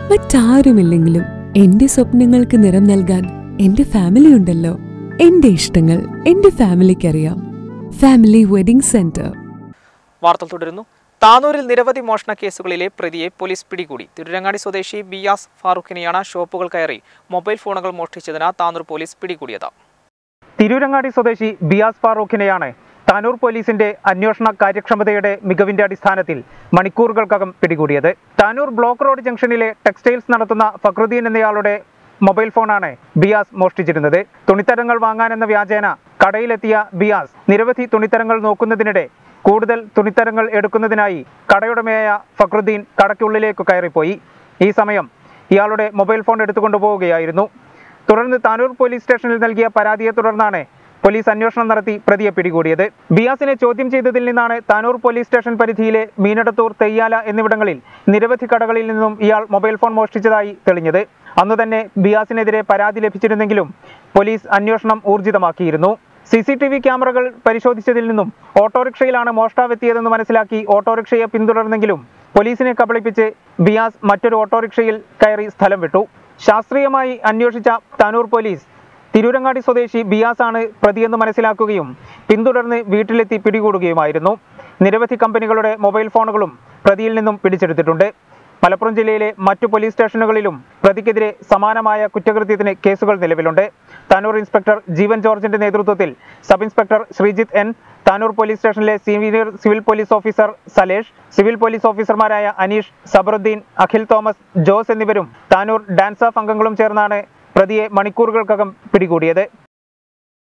മറ്റാരുമില്ലെങ്കിലും എന്റെ സ്വപ്നങ്ങൾക്ക് നിറം നൽകാൻ എന്റെ ഫാമിലി ഉണ്ടല്ലോ. എന്റെ ഇഷ്ടങ്ങൾ എന്റെ ഫാമിലിക്കറിയാം. Family wedding centre. വാർത്തകൾ തുടരുന്നു. താനൂരിൽ നിരവധി മോഷണ കേസുകളിലെ പ്രതിയെ പോലീസ് പിടികൂടി. തിരുരങ്ങാടി സ്വദേശി ബിയാസ് ഫാറൂഖിനെയാണ് ഷോപ്പുകൾ കയറി മൊബൈൽ ഫോണുകൾ മോഷ്ടിച്ചതിന് താനൂർ പോലീസ് പിടികൂടിയത്. തിരൂരങ്ങാടി സ്വദേശി ബിയാസ് ഫാറൂഖിനെയാണ് താനൂർ പോലീസിന്റെ അന്വേഷണ കാര്യക്ഷമതയുടെ മികവിന്റെ അടിസ്ഥാനത്തിൽ മണിക്കൂറുകൾക്കകം പിടികൂടിയത്. താനൂർ ബ്ലോക്ക് റോഡ് ജംഗ്ഷനിലെ ടെക്സ്റ്റൈൽസ് നടത്തുന്ന ഫക്രുദ്ദീൻ എന്നയാളുടെ മൊബൈൽ ഫോണാണ് ബിയാസ് മോഷ്ടിച്ചിരുന്നത്. തുണിത്തരങ്ങൾ വാങ്ങാനെന്ന വ്യാജേന കടയിലെത്തിയ ബിയാസ് നിരവധി തുണിത്തരങ്ങൾ നോക്കുന്നതിനിടെ കൂടുതൽ തുണിത്തരങ്ങൾ എടുക്കുന്നതിനായി കടയുടമയായ ഫക്രുദ്ദീൻ കടയ്ക്കുള്ളിലേക്ക് കയറിപ്പോയി. ഈ സമയം ഇയാളുടെ മൊബൈൽ ഫോൺ എടുത്തുകൊണ്ടുപോവുകയായിരുന്നു. തുടർന്ന് താനൂർ പോലീസ് സ്റ്റേഷനിൽ നൽകിയ പരാതിയെ തുടർന്നാണ് പോലീസ് അന്വേഷണം നടത്തി പ്രതിയെ പിടികൂടിയത്. ബിയാസിനെ ചോദ്യം ചെയ്തതിൽ നിന്നാണ് താനൂർ പോലീസ് സ്റ്റേഷൻ പരിധിയിലെ മീനടത്തൂർ, തെയ്യാല എന്നിവിടങ്ങളിൽ നിരവധി കടകളിൽ നിന്നും ഇയാൾ മൊബൈൽ ഫോൺ മോഷ്ടിച്ചതായി തെളിഞ്ഞത്. അന്നു തന്നെ ബിയാസിനെതിരെ പരാതി ലഭിച്ചിരുന്നെങ്കിലും പോലീസ് അന്വേഷണം ഊർജിതമാക്കിയിരുന്നു. CCTV ക്യാമറകൾ പരിശോധിച്ചതിൽ നിന്നും ഓട്ടോറിക്ഷയിലാണ് മോഷ്ടാവെത്തിയതെന്ന് മനസ്സിലാക്കി ഓട്ടോറിക്ഷയെ പിന്തുടർന്നെങ്കിലും പോലീസിനെ കബളിപ്പിച്ച് ബിയാസ് മറ്റൊരു ഓട്ടോറിക്ഷയിൽ കയറി സ്ഥലം വിട്ടു. ശാസ്ത്രീയമായി അന്വേഷിച്ച താനൂർ പോലീസ് തിരൂരങ്ങാടി സ്വദേശി ബിയാസാണ് പ്രതിയെന്ന് മനസ്സിലാക്കുകയും പിന്തുടർന്ന് വീട്ടിലെത്തി പിടികൂടുകയുമായിരുന്നു. നിരവധി കമ്പനികളുടെ മൊബൈൽ ഫോണുകളും പ്രതിയിൽ നിന്നും പിടിച്ചെടുത്തിട്ടുണ്ട്. മലപ്പുറം ജില്ലയിലെ മറ്റു പോലീസ് സ്റ്റേഷനുകളിലും പ്രതിക്കെതിരെ സമാനമായ കുറ്റകൃത്യത്തിന് കേസുകൾ നിലവിലുണ്ട്. താനൂർ ഇൻസ്പെക്ടർ ജീവൻ ജോർജിന്റെ നേതൃത്വത്തിൽ sub inspector Sreejith N, Tanur police സ്റ്റേഷനിലെ senior civil police officer Salesh, civil police ഓഫീസർമാരായ അനീഷ്, സബറുദ്ദീൻ, അഖിൽ തോമസ്, ജോസ് എന്നിവരും താനൂർ ഡാൻസ് ഓഫ് അംഗങ്ങളും ചേർന്നാണ് പ്രതിയെ മണിക്കൂറുകൾക്കകം പിടികൂടിയത്.